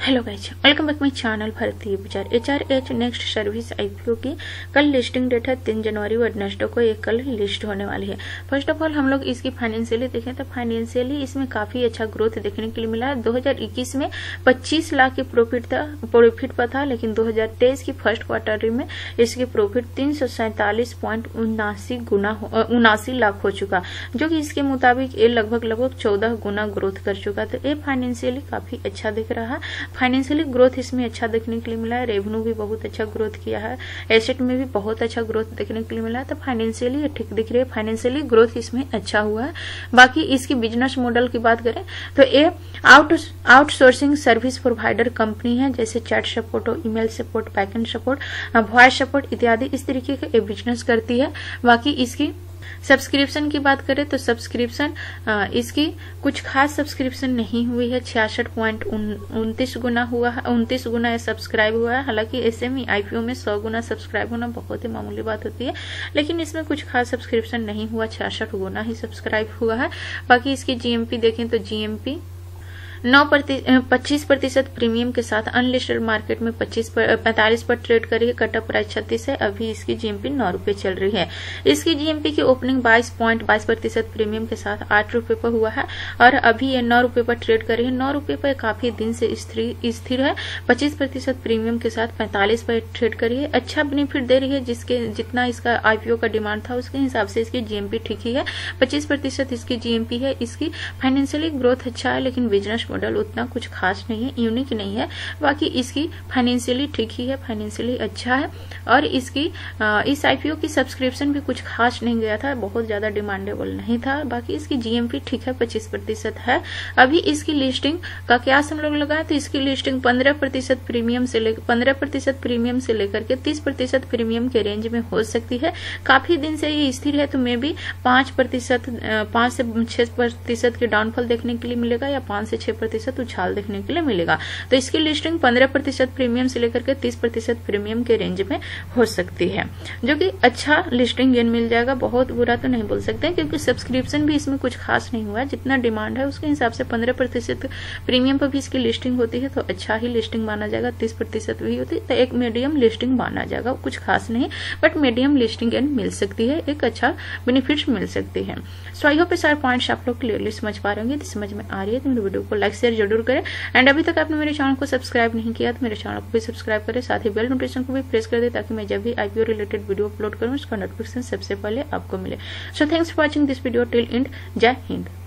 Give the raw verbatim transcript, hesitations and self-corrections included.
Hello guys, welcome back my channel भारतीय बाजार। H R H next service IPO की कल लिस्टिंग डेट है तीन जनवरी वेडनेसडे को। एक कल लिस्ट होने वाली है। फर्स्ट ऑफ ऑल हम लोग इसकी फाइनेंशियली देखें तो फाइनेंशियली इसमें काफी अच्छा ग्रोथ देखने के लिए मिला है। दो हज़ार इक्कीस में पच्चीस लाख की प्रॉफिट था प्रॉफिट पर था, लेकिन दो हज़ार तेईस की फर्स्ट क्वार्टर में इसकी प्रॉफिट तीन सौ सैंतालीस पॉइंट उनासी गुना उनासी लाख हो चुका, जो कि इसके मुताबिक ये लगभग लगभग चौदह गुना ग्रोथ कर चुका। तो ये फाइनेंशियली काफी अच्छा दिख रहा है। फाइनेंशियली ग्रोथ इसमें अच्छा देखने के लिए मिला है। रेवेन्यू भी बहुत अच्छा ग्रोथ किया है। एसेट में भी बहुत अच्छा ग्रोथ देखने के लिए मिला है। तो फाइनेंशियली ये ठीक दिख रही है। फाइनेंशियली ग्रोथ इसमें अच्छा हुआ है। बाकी इसकी बिजनेस मॉडल की बात करें तो ये out outsourcing service provider company है, जैसे चैट सपोर्ट हो, email support, backend support, voice support इत्यादि इस तरीके का ये बिजनेस करती है। बाकी इसकी सब्सक्रिप्शन की बात करें तो सब्सक्रिप्शन इसकी कुछ खास सब्सक्रिप्शन नहीं हुई है। छियासठ पॉइंट उनतीस गुना हुआ है, उनतीस गुना सब्सक्राइब हुआ है। हालांकि ऐसे में आईपीओ में सौ गुना सब्सक्राइब होना बहुत ही मामूली बात होती है, लेकिन इसमें कुछ खास सब्सक्रिप्शन नहीं हुआ, छियासठ गुना ही सब्सक्राइब हुआ है। बाकी इसकी जीएमपी देखें तो जीएमपी नौ पच्चीस प्रतिशत प्रीमियम के साथ अनलिस्टेड मार्केट में पच्चीस पैंतालीस पर ट्रेड करी है। कटअप प्राइस छत्तीस है। अभी इसकी जीएमपी नौ रुपए चल रही है। इसकी जीएमपी की ओपनिंग बाईस पॉइंट बाईस प्रतिशत प्रीमियम के साथ आठ रुपए पर हुआ है और अभी ये नौ रुपए पर ट्रेड करी है। नौ रुपए पर काफी दिन से स्थिर है। पच्चीस प्रतिशत प्रीमियम के साथ पैंतालीस पर ट्रेड करी है। अच्छा बेनिफिट दे रही है, जिसके जितना इसका आईपीओ का डिमांड था उसके हिसाब से इसकी जीएमपी ठीक ही है। पच्चीस प्रतिशत इसकी जीएमपी है। इसकी फाइनेंशियली ग्रोथ अच्छा है, लेकिन बिजनेस मॉडल उतना कुछ खास नहीं है, यूनिक नहीं है। बाकी इसकी फाइनेंशियली ठीक ही है, फाइनेंशियली अच्छा है। और इसकी आ, इस आईपीओ की सब्सक्रिप्शन भी कुछ खास नहीं गया था, बहुत ज्यादा डिमांडेबल नहीं था। बाकी इसकी जीएमपी ठीक है, पच्चीस प्रतिशत है। अभी इसकी लिस्टिंग का क्या हम लोग लगाए तो इसकी लिस्टिंग पंद्रह प्रतिशत प्रीमियम से लेकर पंद्रह प्रतिशत प्रीमियम से लेकर के तीस प्रतिशत प्रीमियम के रेंज में हो सकती है। काफी दिन से ये स्थिर है, तो मे भी पांच प्रतिशत पांच से छह प्रतिशत के डाउनफॉल देखने के लिए मिलेगा या पांच से छह प्रतिशत उछाल देखने के लिए मिलेगा। तो इसकी लिस्टिंग पंद्रह प्रतिशत प्रीमियम से लेकर के तीस प्रतिशत प्रीमियम के रेंज में हो सकती है, जो कि अच्छा लिस्टिंग गेन मिल जाएगा। बहुत बुरा तो नहीं बोल सकते, क्योंकि सब्सक्रिप्शन भी इसमें कुछ खास नहीं हुआ है। जितना डिमांड है उसके हिसाब से पंद्रह प्रतिशत प्रीमियम पर भी इसकी लिस्टिंग होती है, तो अच्छा ही लिस्टिंग माना जाएगा। तीस प्रतिशत भी होती है तो एक मीडियम लिस्टिंग माना जाएगा। कुछ खास नहीं, बट मीडियम लिस्टिंग गेन मिल सकती है, एक अच्छा बेनिफिट मिल सकती है। सो आई होप सारे पॉइंट्स आप लोग क्लियरली समझ पा रहे होंगे। समझ में आ रही है तो मेरे वीडियो को लाइक शेयर जरूर करें। एंड अभी तक आपने मेरे चैनल को सब्सक्राइब नहीं किया तो मेरे चैनल को भी सब्सक्राइब करें, साथ ही बेल नोटिफिकेशन को भी प्रेस कर दे, ताकि मैं जब भी आईपीओ रिलेटेड वीडियो अपलोड करूं उसका नोटिफिकेशन सबसे पहले आपको मिले। So thanks for watching this video till end. जय हिंद।